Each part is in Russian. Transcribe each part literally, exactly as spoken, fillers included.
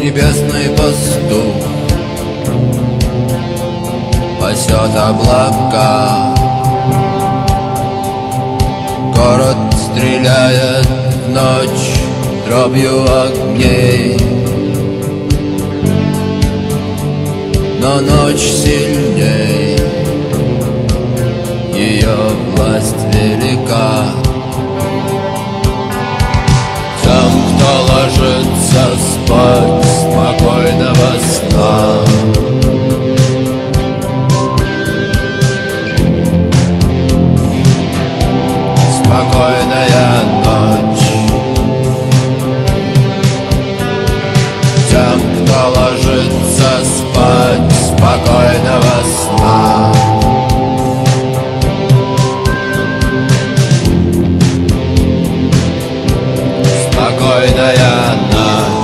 Небесный пастух пасет облака. Город стреляет в ночь дробью огней, но ночь сильней, ее власть велика. Тем, кто ложится спать спокойного сна, спокойная ночь. Тем, кто ложится спать спокойного сна, спокойная ночь.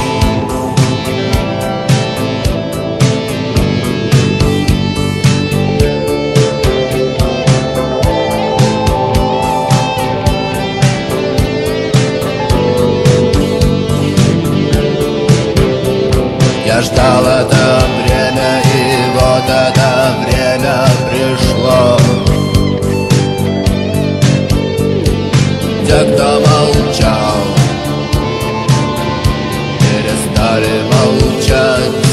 Я ждал это время, и вот это время пришло. Те, кто молчал, перестали молчать.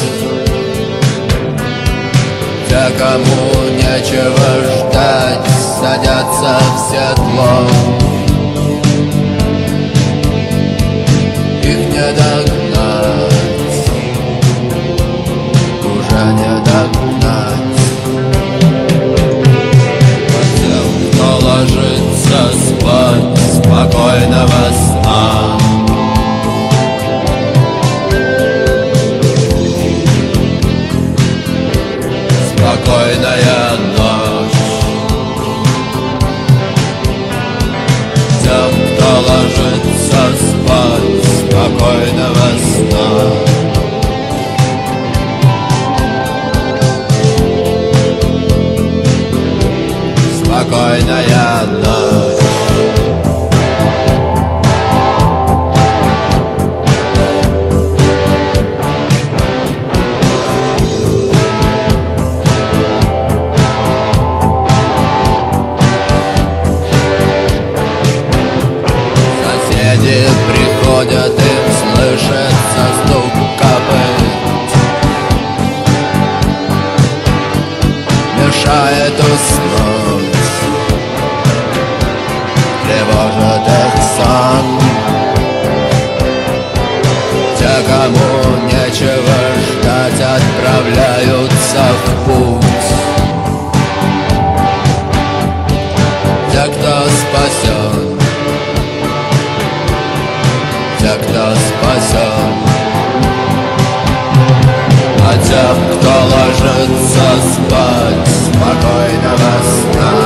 Те, кому нечего ждать, садятся в седло. Их не догнать, уже не догнать. Тем, кто ложится спать спокойного сна, спокойная ночь. Тем, кто ложится спать спокойного сна, спокойная ночь. Соседи приходят, им слышится стук копыт, мешает уснуть, тревожит их сон. Те, кому нечего ждать, отправляются в путь. Те, кто спасен, те, кто спасен. А тем, кто ложится спать спокойного сна,